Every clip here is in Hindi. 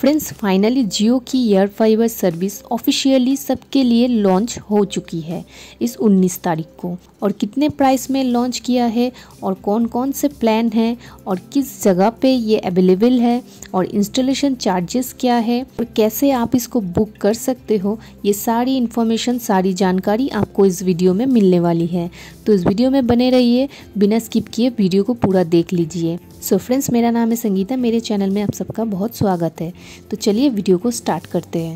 फ्रेंड्स फाइनली जियो की एयर फाइबर सर्विस ऑफिशियली सबके लिए लॉन्च हो चुकी है इस 19 तारीख को। और कितने प्राइस में लॉन्च किया है और कौन कौन से प्लान हैं और किस जगह पे ये अवेलेबल है और इंस्टॉलेशन चार्जेस क्या है और कैसे आप इसको बुक कर सकते हो, ये सारी इन्फॉर्मेशन सारी जानकारी आपको इस वीडियो में मिलने वाली है। तो इस वीडियो में बने रहिए, बिना स्किप किए वीडियो को पूरा देख लीजिए। सो फ्रेंड्स, मेरा नाम है संगीता, मेरे चैनल में आप सबका बहुत स्वागत है। तो चलिए वीडियो को स्टार्ट करते हैं।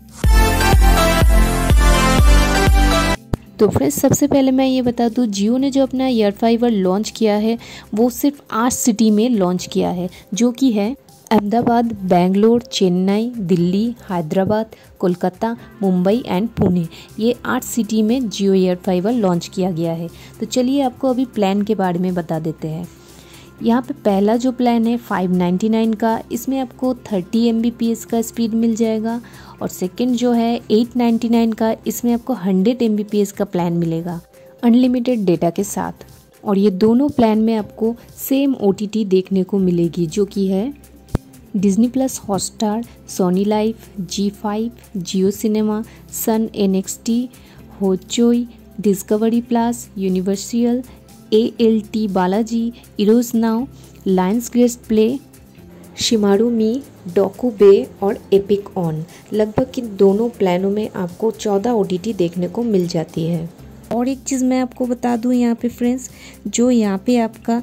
तो फ्रेंड्स सबसे पहले मैं ये बता दूं, जियो ने जो अपना एयर फाइबर लॉन्च किया है वो सिर्फ 8 सिटी में लॉन्च किया है, जो कि है अहमदाबाद, बेंगलोर, चेन्नई, दिल्ली, हैदराबाद, कोलकाता, मुंबई एंड पुणे। ये 8 सिटी में जियो एयर फाइबर लॉन्च किया गया है। तो चलिए आपको अभी प्लान के बारे में बता देते हैं। यहाँ पे पहला जो प्लान है 599 का, इसमें आपको 30 Mbps का स्पीड मिल जाएगा। और सेकंड जो है 899 का, इसमें आपको 100 Mbps का प्लान मिलेगा अनलिमिटेड डेटा के साथ। और ये दोनों प्लान में आपको सेम OTT देखने को मिलेगी, जो कि है Disney plus, Hotstar, Sony Liv, G5, Jio cinema, Sun NXT, Hoichoi, Discovery plus, Universal, ALT Balaji, Eros Now, Lionsgate play, Shemaroo me, Docubay और एपिक ऑन। लगभग इन दोनों प्लानों में आपको 14 OTT देखने को मिल जाती है। और एक चीज़ मैं आपको बता दूं यहाँ पे फ्रेंड्स, जो यहाँ पे आपका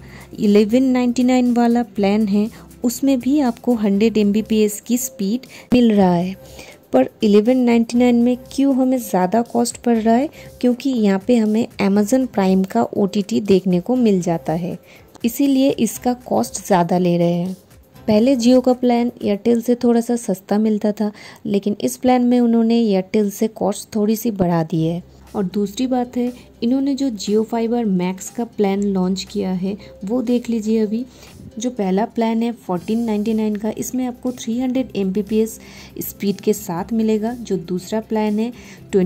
1199 वाला प्लान है उसमें भी आपको 100 Mbps की स्पीड मिल रहा है। पर 1199 में क्यों हमें ज़्यादा कॉस्ट पड़ रहा है? क्योंकि यहाँ पे हमें अमेज़न प्राइम का OTT देखने को मिल जाता है, इसीलिए इसका कॉस्ट ज़्यादा ले रहे हैं। पहले जियो का प्लान एयरटेल से थोड़ा सा सस्ता मिलता था, लेकिन इस प्लान में उन्होंने एयरटेल से कॉस्ट थोड़ी सी बढ़ा दी है। और दूसरी बात है, इन्होंने जो जियो फाइबर मैक्स का प्लान लॉन्च किया है वो देख लीजिए। अभी जो पहला प्लान है 1499 का, इसमें आपको 300 Mbps स्पीड के साथ मिलेगा। जो दूसरा प्लान है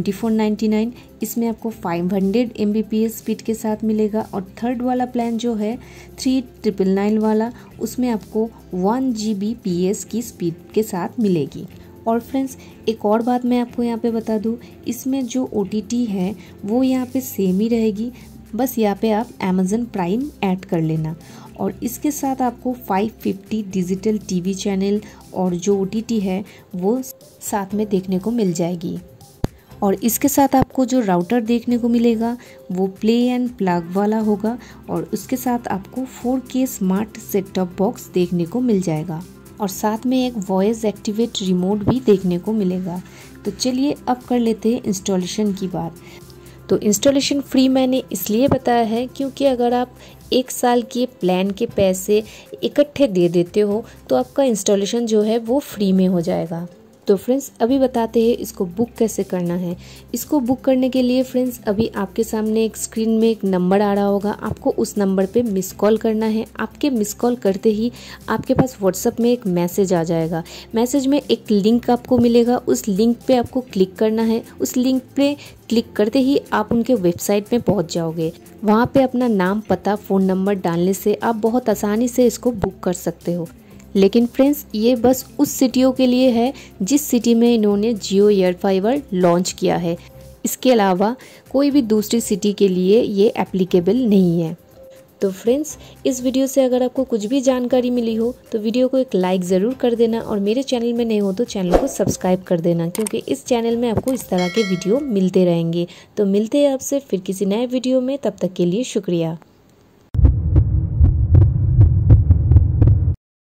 2499, इसमें आपको 500 Mbps स्पीड के साथ मिलेगा। और थर्ड वाला प्लान जो है 3999 वाला, उसमें आपको 1 Gbps की स्पीड के साथ मिलेगी। और फ्रेंड्स एक और बात मैं आपको यहाँ पे बता दूँ, इसमें जो OTT है वो यहाँ पे सेम ही रहेगी, बस यहाँ पे आप अमेज़न प्राइम ऐड कर लेना। और इसके साथ आपको 550 डिजिटल TV चैनल और जो OTT है वो साथ में देखने को मिल जाएगी। और इसके साथ आपको जो राउटर देखने को मिलेगा वो प्ले एंड प्लग वाला होगा। और उसके साथ आपको 4K smart set top box देखने को मिल जाएगा। और साथ में एक वॉइस एक्टिवेट रिमोट भी देखने को मिलेगा। तो चलिए अब कर लेते हैं इंस्टॉलेशन की बात। तो इंस्टॉलेशन फ्री मैंने इसलिए बताया है क्योंकि अगर आप 1 साल के प्लान के पैसे इकट्ठे दे देते हो तो आपका इंस्टॉलेशन जो है वो फ्री में हो जाएगा। तो फ्रेंड्स अभी बताते हैं इसको बुक कैसे करना है। इसको बुक करने के लिए फ्रेंड्स अभी आपके सामने एक स्क्रीन में एक नंबर आ रहा होगा, आपको उस नंबर पे मिस कॉल करना है। आपके मिस कॉल करते ही आपके पास व्हाट्सएप में एक मैसेज आ जाएगा। मैसेज में एक लिंक आपको मिलेगा, उस लिंक पे आपको क्लिक करना है। उस लिंक पे क्लिक करते ही आप उनके वेबसाइट में पहुंच जाओगे। वहाँ पे अपना नाम, पता, फ़ोन नंबर डालने से आप बहुत आसानी से इसको बुक कर सकते हो। लेकिन फ्रेंड्स ये बस उस सिटियों के लिए है जिस सिटी में इन्होंने जियो एयर फाइबर लॉन्च किया है। इसके अलावा कोई भी दूसरी सिटी के लिए ये एप्लीकेबल नहीं है। तो फ्रेंड्स इस वीडियो से अगर आपको कुछ भी जानकारी मिली हो तो वीडियो को एक लाइक ज़रूर कर देना। और मेरे चैनल में नए हो तो चैनल को सब्सक्राइब कर देना, क्योंकि इस चैनल में आपको इस तरह के वीडियो मिलते रहेंगे। तो मिलते हैं आपसे फिर किसी नए वीडियो में, तब तक के लिए शुक्रिया।